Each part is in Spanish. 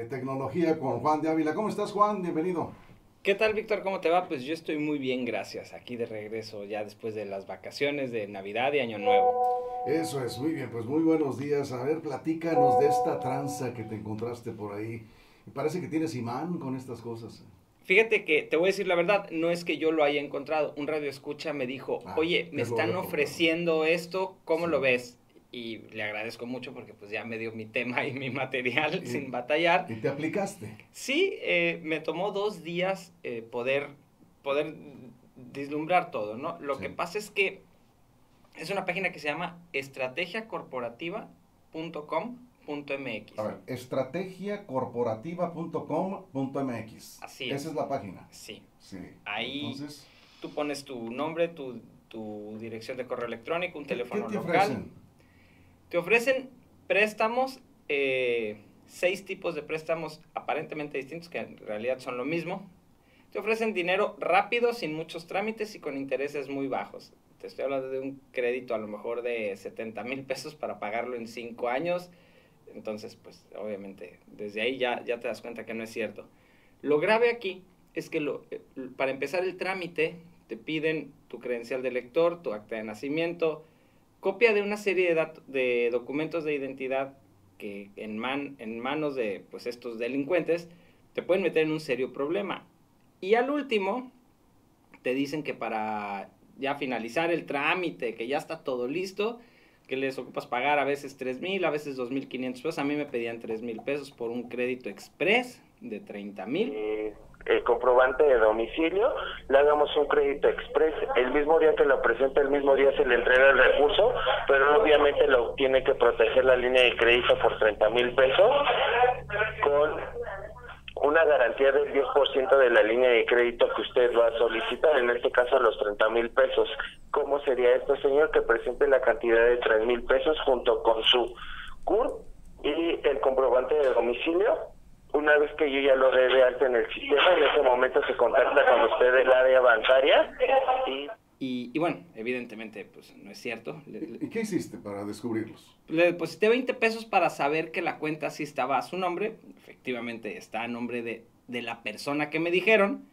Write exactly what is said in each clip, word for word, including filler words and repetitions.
de tecnología con Juan de Ávila. ¿Cómo estás, Juan? Bienvenido. ¿Qué tal, Víctor? ¿Cómo te va? Pues yo estoy muy bien, gracias. Aquí de regreso ya después de las vacaciones de Navidad y Año Nuevo. Eso es, muy bien, pues muy buenos días. A ver, platícanos de esta tranza que te encontraste por ahí. Parece que tienes imán con estas cosas. Fíjate que te voy a decir la verdad, no es que yo lo haya encontrado. Un radioescucha me dijo, Ah, oye, me te lo están reportaron. ofreciendo esto, ¿cómo Sí. lo ves? Y le agradezco mucho porque pues ya me dio mi tema y mi material Y, sin batallar. y te aplicaste. Sí, eh, me tomó dos días eh, poder, poder vislumbrar todo, ¿no? Lo Sí. que pasa es que es una página que se llama estrategia corporativa punto com punto m x. A ver, estrategia corporativa punto com punto m x. Así es. Esa es la página. Sí. Sí. Ahí Entonces, tú pones tu nombre, tu, tu dirección de correo electrónico, un ¿qué, qué teléfono te local. ofrecen? Te ofrecen préstamos, eh, seis tipos de préstamos aparentemente distintos, que en realidad son lo mismo. Te ofrecen dinero rápido, sin muchos trámites y con intereses muy bajos. Te estoy hablando de un crédito a lo mejor de setenta mil pesos para pagarlo en cinco años. Entonces, pues obviamente, desde ahí ya, ya te das cuenta que no es cierto. Lo grave aquí es que lo, eh, para empezar el trámite te piden tu credencial de lector, tu acta de nacimiento, copia de una serie de, de documentos de identidad que en, man en manos de pues, estos delincuentes te pueden meter en un serio problema. Y al último, te dicen que para ya finalizar el trámite, que ya está todo listo, que les ocupas pagar a veces tres mil, a veces dos mil quinientos pesos. A mí me pedían tres mil pesos por un crédito express de treinta mil. Eh, el comprobante de domicilio, le hagamos un crédito express, el mismo día que lo presenta, el mismo día se le entrega el recurso, pero obviamente lo tiene que proteger la línea de crédito por treinta mil pesos, con una garantía del diez por ciento de la línea de crédito que usted va a solicitar, en este caso los treinta mil pesos. ¿Cómo sería esto, señor? Que presente la cantidad de tres mil pesos junto con su C U R y el comprobante de domicilio. Una vez que yo ya lo dé de alta en el sistema, en ese momento se contacta con usted del área bancaria y... Y, y bueno, evidentemente, pues no es cierto. Le, ¿Y qué hiciste para descubrirlos? le deposité veinte pesos para saber que la cuenta sí estaba a su nombre. Efectivamente está a nombre de, de la persona que me dijeron.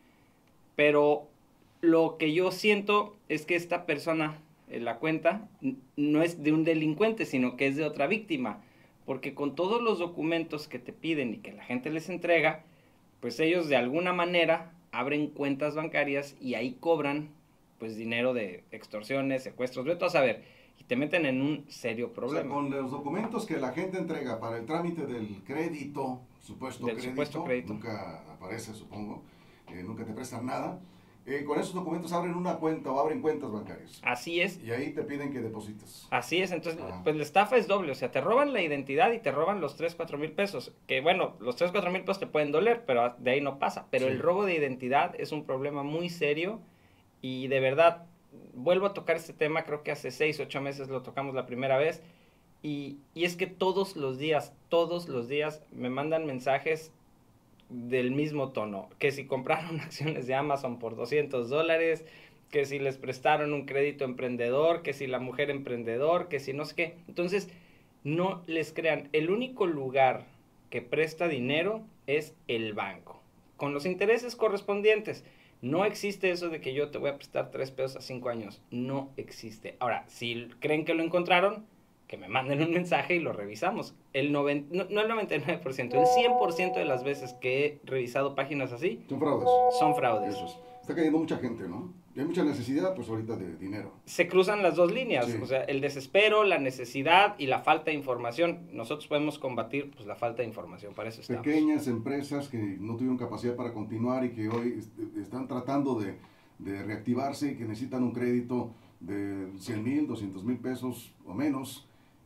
Pero lo que yo siento es que esta persona, en la cuenta, no es de un delincuente, sino que es de otra víctima. Porque con todos los documentos que te piden y que la gente les entrega, pues ellos de alguna manera abren cuentas bancarias y ahí cobran pues dinero de extorsiones, secuestros, vete a saber, y te meten en un serio problema. O sea, con los documentos que la gente entrega para el trámite del crédito, supuesto, Del crédito, supuesto crédito. nunca aparece, supongo, eh, nunca te prestan nada. Eh, con esos documentos abren una cuenta o abren cuentas bancarias. Así es. Y ahí te piden que deposites. Así es, entonces, Ah. pues la estafa es doble, o sea, te roban la identidad y te roban los tres, cuatro mil pesos, que bueno, los tres, cuatro mil pesos te pueden doler, pero de ahí no pasa, pero Sí. el robo de identidad es un problema muy serio y de verdad, vuelvo a tocar este tema, creo que hace seis, ocho meses lo tocamos la primera vez, y, y es que todos los días, todos los días me mandan mensajes del mismo tono, que si compraron acciones de Amazon por doscientos dólares, que si les prestaron un crédito emprendedor, que si la mujer emprendedor, que si no sé qué. Entonces, no les crean. El único lugar que presta dinero es el banco, con los intereses correspondientes. No existe eso de que yo te voy a prestar tres pesos a cinco años. No existe. Ahora, si creen que lo encontraron, que me manden un mensaje y lo revisamos. El noventa, no, no el noventa y nueve por ciento, el cien por ciento de las veces que he revisado páginas así, Son fraudes. son fraudes. Eso es. Está cayendo mucha gente, ¿no? Y hay mucha necesidad, pues ahorita, de dinero. Se cruzan las dos líneas, Sí. o sea, el desespero, la necesidad y la falta de información. Nosotros podemos combatir pues, la falta de información, para eso estamos. Pequeñas empresas que no tuvieron capacidad para continuar y que hoy est están tratando de, de reactivarse y que necesitan un crédito de cien mil, doscientos mil pesos o menos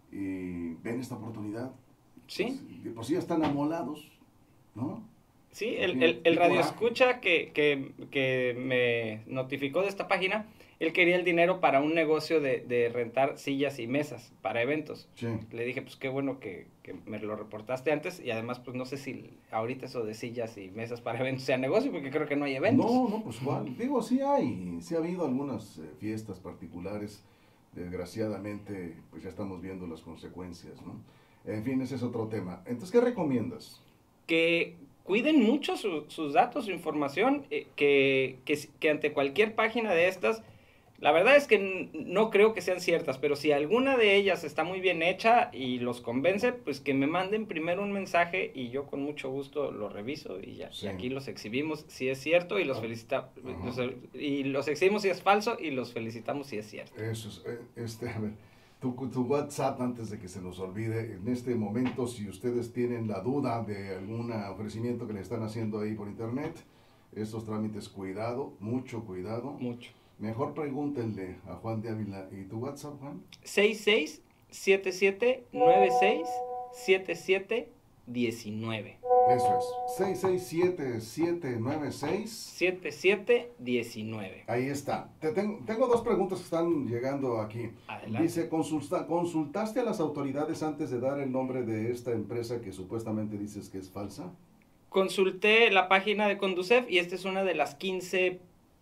y ven esta oportunidad. Sí. Pues, de por sí ya están amolados, ¿no? Sí, el, el, el radio escucha que, que, que me notificó de esta página, él quería el dinero para un negocio de, de rentar sillas y mesas para eventos. Sí. Le dije, pues qué bueno que, que me lo reportaste antes y además, pues no sé si ahorita eso de sillas y mesas para eventos sea negocio, porque creo que no hay eventos. No, no, pues igual. Digo, sí hay, sí ha habido algunas eh, fiestas particulares. Desgraciadamente, pues ya estamos viendo las consecuencias, ¿no? En fin, ese es otro tema. Entonces, ¿qué recomiendas? que cuiden mucho su, sus datos, su información, eh, que, que, que ante cualquier página de estas, la verdad es que no creo que sean ciertas, pero si alguna de ellas está muy bien hecha y los convence, pues que me manden primero un mensaje y yo con mucho gusto lo reviso y ya. Sí. Y aquí los exhibimos si es cierto y los felicitamos, uh-huh. y los exhibimos si es falso y los felicitamos si es cierto. Eso es, este, a ver, tu, tu WhatsApp, antes de que se nos olvide, en este momento, si ustedes tienen la duda de algún ofrecimiento que le están haciendo ahí por internet, estos trámites, cuidado, mucho cuidado. Mucho. Mejor pregúntenle a Juan de Ávila. ¿Y tu WhatsApp, Juan? seis seis siete siete nueve seis siete siete diecinueve. Eso es. seis seis siete siete nueve seis siete siete diecinueve. Ahí está. Te tengo, tengo dos preguntas que están llegando aquí. Adelante. Dice, consulta, ¿consultaste a las autoridades antes de dar el nombre de esta empresa que supuestamente dices que es falsa? Consulté la página de Conducef y esta es una de las quince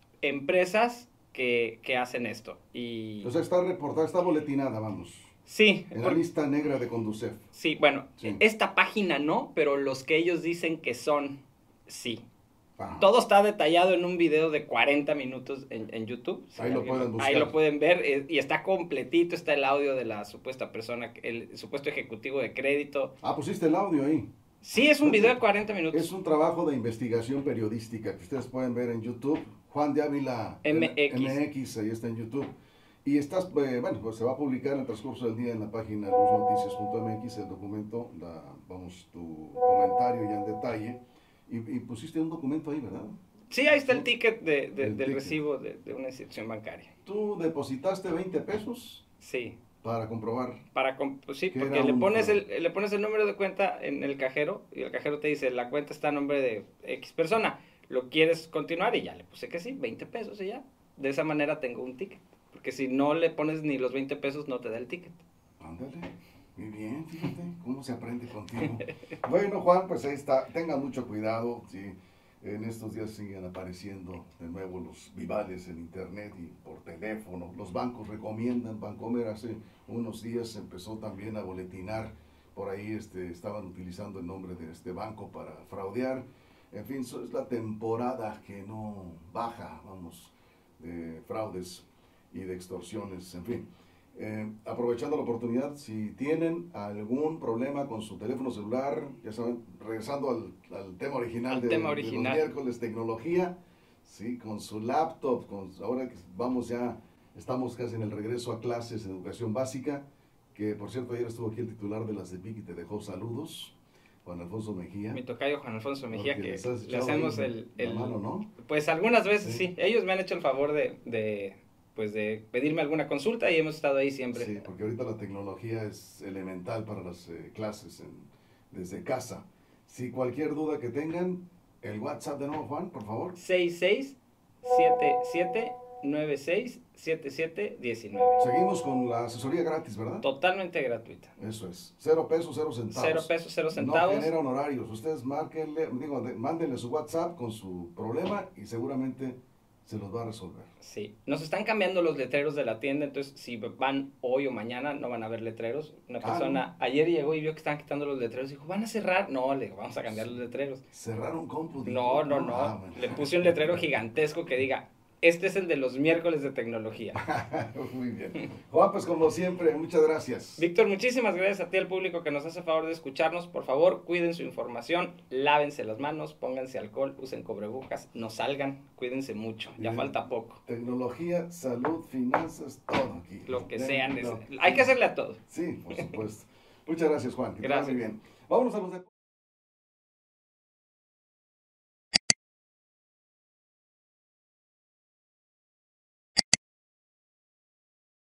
empresas Que, que hacen esto. Y... O sea, está reportada, está boletinada, vamos. Sí. En la por... lista negra de Conducef. Sí, bueno, sí. Esta página no, pero los que ellos dicen que son, sí. Ajá. Todo está detallado en un video de cuarenta minutos en, en YouTube. Si ahí lo pueden buscar. Ahí lo pueden ver eh, y está completito, está el audio de la supuesta persona, el supuesto ejecutivo de crédito. Ah, pusiste el audio ahí. Sí, es un video de cuarenta minutos. Es un trabajo de investigación periodística que ustedes pueden ver en YouTube. Juan de Ávila M X. M X, ahí está en YouTube. Y estás, eh, bueno, pues se va a publicar en el transcurso del día en la página luz noticias punto m x el documento, la, vamos, tu comentario ya en detalle. Y, y pusiste un documento ahí, ¿verdad? Sí, ahí está el ticket de, de, el del ticket. recibo de, de una institución bancaria. ¿Tú depositaste veinte pesos? Sí. Para comprobar. Para comp sí, porque le pones, el, le pones el número de cuenta en el cajero y el cajero te dice, la cuenta está a nombre de X persona, ¿lo quieres continuar? Y ya le puse que sí, veinte pesos y ya. De esa manera tengo un ticket, porque si no le pones ni los veinte pesos no te da el ticket. Ándale, muy bien, fíjate cómo se aprende contigo. Bueno, Juan, pues ahí está, tengan mucho cuidado, sí. En estos días siguen apareciendo de nuevo los vivales en internet y por teléfono. Los bancos recomiendan. Bancomer hace unos días empezó también a boletinar. Por ahí este, estaban utilizando el nombre de este banco para fraudear. En fin, eso es la temporada que no baja, vamos, de fraudes y de extorsiones, en fin. Eh, aprovechando la oportunidad, si tienen algún problema con su teléfono celular, ya saben, regresando al, al tema original, al de, tema original. de los miércoles, tecnología, sí, con su laptop, con, ahora que vamos ya, estamos casi en el regreso a clases en educación básica, que por cierto ayer estuvo aquí el titular de la CEPIC y te dejó saludos, Juan Alfonso Mejía. Mi tocayo Juan Alfonso Mejía, que le hacemos el... el mano, ¿no? Pues algunas veces sí. sí, ellos me han hecho el favor de... de pues de pedirme alguna consulta y hemos estado ahí siempre. Sí, porque ahorita la tecnología es elemental para las eh, clases en, desde casa. Si cualquier duda que tengan, el WhatsApp de nuevo, Juan, por favor. seis seis siete siete nueve seis siete siete uno nueve. Seguimos con la asesoría gratis, ¿verdad? Totalmente gratuita. Eso es. Cero pesos, cero centavos. Cero pesos, cero centavos. No genera honorarios. Ustedes márquenle, digo, de, mándenle su WhatsApp con su problema y seguramente se los va a resolver. Sí, nos están cambiando los letreros de la tienda, entonces si van hoy o mañana no van a ver letreros. Una persona ah, ¿no? ayer llegó y vio que estaban quitando los letreros y dijo, ¿van a cerrar? No, le digo, vamos a cambiar los letreros. ¿Cerraron compu? No, no, no. Ah, bueno. Le puse un letrero gigantesco que diga, este es el de los miércoles de tecnología. Muy bien. Juan, pues como siempre, muchas gracias. Víctor, muchísimas gracias a ti, al público que nos hace favor de escucharnos. Por favor, cuiden su información, lávense las manos, pónganse alcohol, usen cubrebocas, no salgan, cuídense mucho, ya bien. Falta poco. Tecnología, salud, finanzas, todo aquí. Lo que sean, hay que hacerle a todo. Sí, por supuesto. Muchas gracias, Juan. Que gracias. Muy bien. Vámonos a los